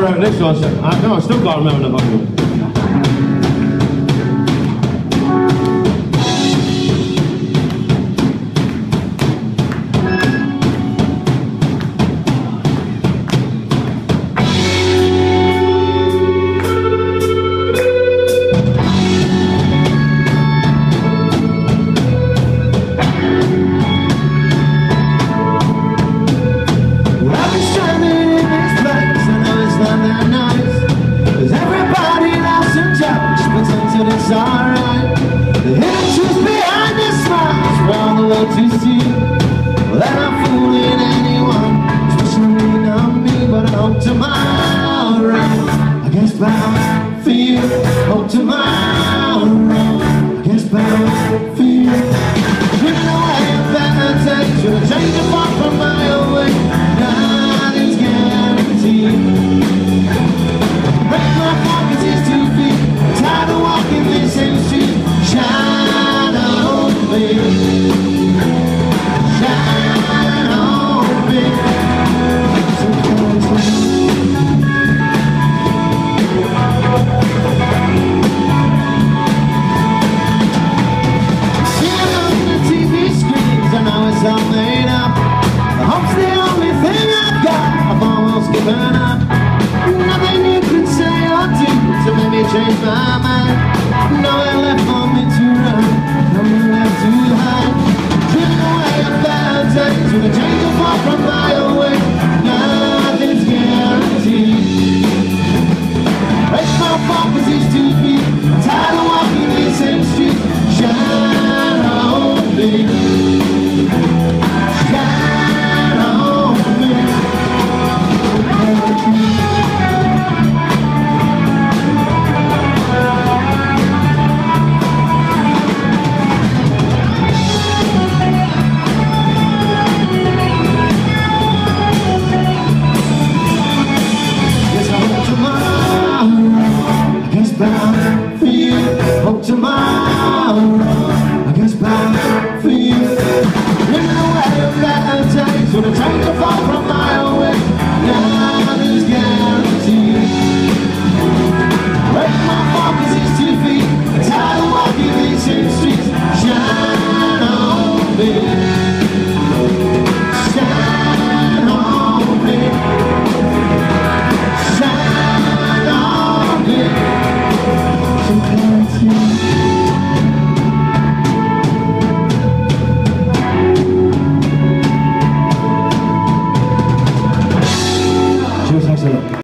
wrote this one. No, I still can't remember the fucking. It's alright. The hidden truth behind the smiles for all the world to see. Well, they're not fooling anyone, especially not me. But I hope tomorrow I guess bound for you. Hope tomorrow I guess bound for you. Driven away in better days, should have changed the far from my own way. Nothing's guaranteed. Break my pockets is 2 feet. Tired of walking this same street. Shine on me. Shine on me. So close to me. See it on the TV screens. I know it's all made up. The hope's the only thing I've got. I've almost given up. Nothing you could say or do to make me change my mind. Nowhere left for me to run, nowhere left to hide. Driven away in bad days with a change of heart from my own way. Nothing's guaranteed. Break my focus is 2 feet. I'm tired of walking the same street. Shine on me. Shine on me. Bound for you, hope tomorrow I guess bound for you. Living away in bad days with a change of fall from my own way. Nothing's guaranteed. Break my focus is 2 feet. Tired of walking these same streets. Shine on me. Shine on me. Shine on me. So cheers, thanks a lot.